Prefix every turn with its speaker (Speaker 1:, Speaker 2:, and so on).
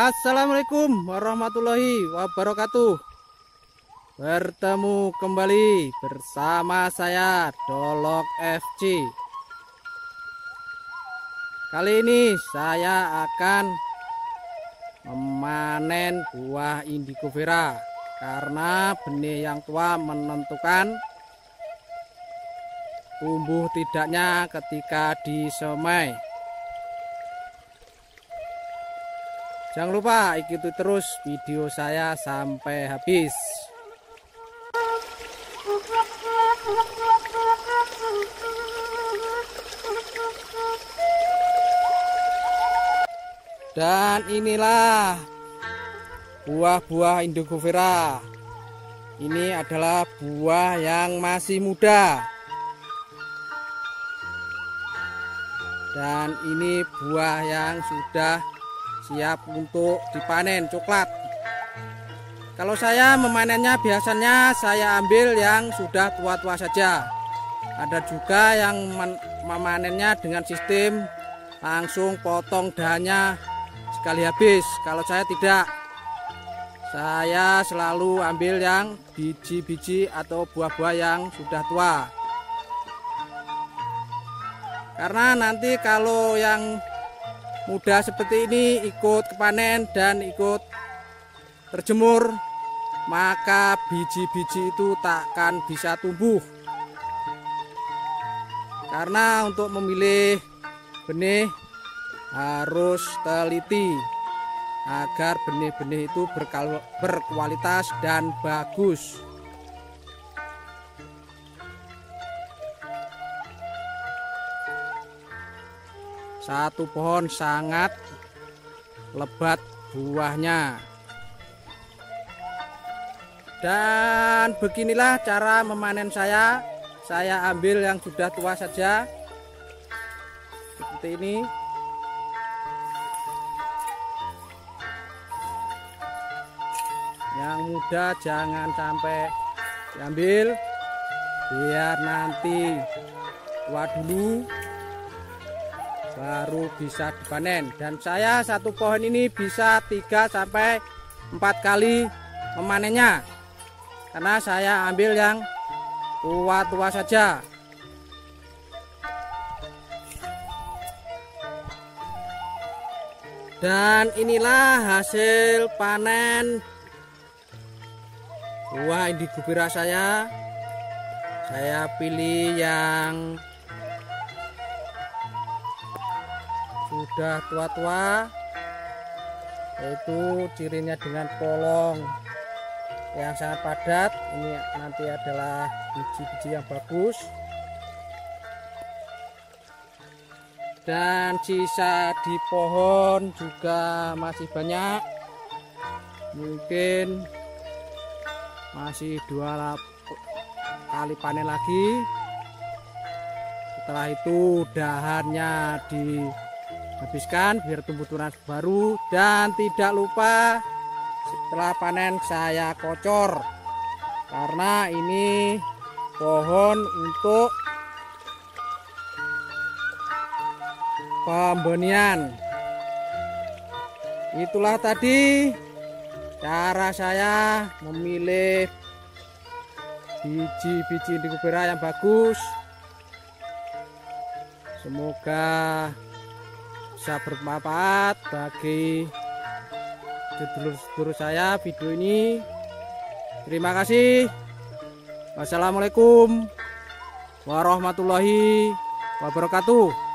Speaker 1: Assalamualaikum warahmatullahi wabarakatuh. Bertemu kembali bersama saya Dolok FC. Kali ini saya akan memanen buah indigo vera karena benih yang tua menentukan tumbuh tidaknya ketika disemai. Jangan lupa ikuti terus video saya sampai habis. Dan inilah buah-buah indigo vera. Ini adalah buah yang masih muda. Dan ini buah yang sudah siap untuk dipanen, coklat. Kalau saya memanennya biasanya saya ambil yang sudah tua-tua saja. Ada juga yang memanennya dengan sistem langsung potong dahannya sekali habis. Kalau saya tidak, saya selalu ambil yang biji-biji atau buah-buah yang sudah tua. Karena nanti kalau yang muda seperti ini ikut kepanen dan ikut terjemur, maka biji-biji itu takkan bisa tumbuh. Karena untuk memilih benih harus teliti agar benih-benih itu berkualitas dan bagus. Satu pohon sangat lebat buahnya. Dan beginilah cara memanen saya. Saya ambil yang sudah tua saja. Seperti ini. Yang muda jangan sampai diambil, biar nanti tua dulu baru bisa dipanen. Dan saya satu pohon ini bisa 3 sampai 4 kali memanennya, karena saya ambil yang tua-tua saja. Dan inilah hasil panen buah indigo vera saya. Saya pilih yang sudah tua-tua, yaitu cirinya dengan polong yang sangat padat. Ini nanti adalah biji-biji yang bagus. Dan sisa di pohon juga masih banyak, mungkin masih 2 kali panen lagi. Setelah itu dahannya dihabiskan biar tumbuh tunas baru. Dan tidak lupa setelah panen saya kocor, karena ini pohon untuk pembenihan. Itulah tadi cara saya memilih biji-biji indigo vera yang bagus. Semoga bisa bermanfaat bagi sedulur-sedulur saya video ini. Terima kasih. Wassalamualaikum warahmatullahi wabarakatuh.